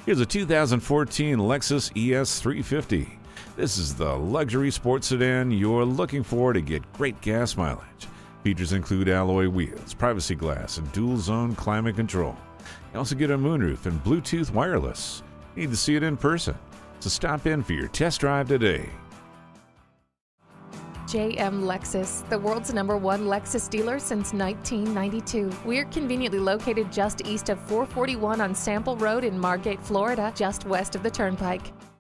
Here's a 2014 Lexus ES 350. This is the luxury sports sedan you're looking for to get great gas mileage. Features include alloy wheels, privacy glass, and dual-zone climate control. You also get a moonroof and Bluetooth wireless. You need to see it in person, so stop in for your test drive today. JM Lexus, the world's #1 Lexus dealer since 1992. We're conveniently located just east of 441 on Sample Road in Margate, Florida, just west of the Turnpike.